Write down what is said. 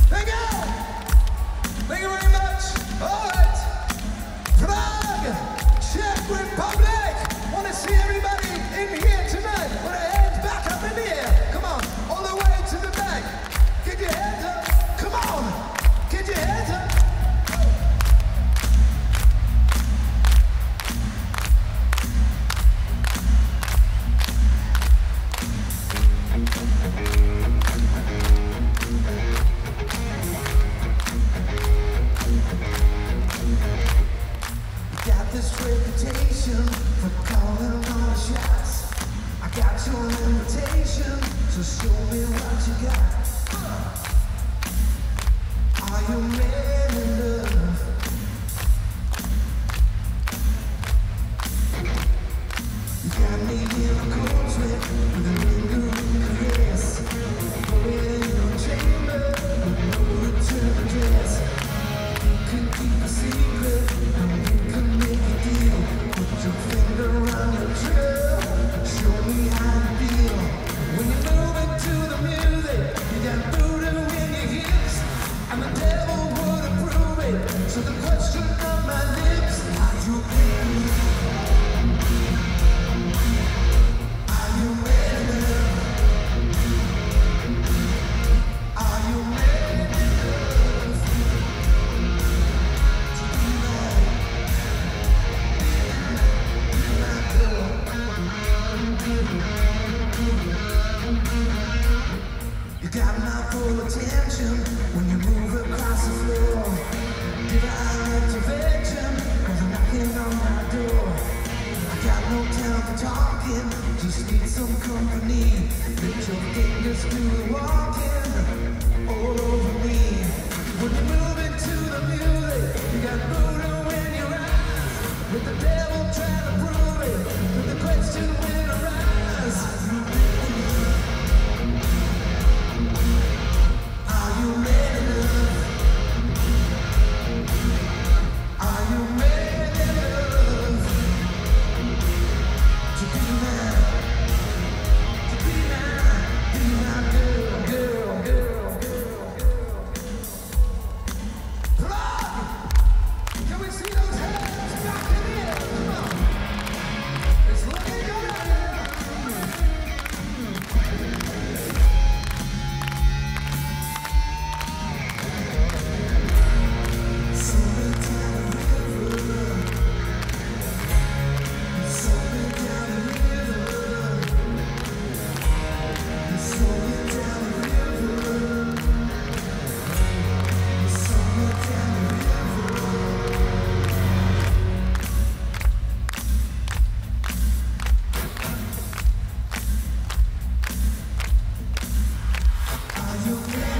Thank you. Thank you very much. All right. Prague, Czech Republic. Want to see everybody in here tonight. Put your hands back up in the air. Come on. All the way to the back. Get your hands up. Come on. Get your hands up. Got this reputation for calling all the shots. I got your invitation, so show me what you got. Are you man in love? You got me in a cold sweat with a lingering caress. Put it in your chamber with no return address. You can keep a secret, and you can make a deal. Put your finger on the trail, show me how you feel. When you move into the music, you got voodoo in your hips, and the devil would approve it. So the question on my lips, are you ready? Are you ready? Are you ready? You got my full attention when you move across the floor. Divine intervention, cause I'm knocking on my door. I got no time for talking, just need some company. Let your fingers do the walking all over me. When you move into the music, you got voodoo in your eyes. Let the devil try to prove it, but the question will arise. Are you ready, love? Are you ready, love? To be mine, be my girl, girl, girl, girl, girl. Prague! Can we see those hands back in the air? Come on. It's looking good out there. Are you ready?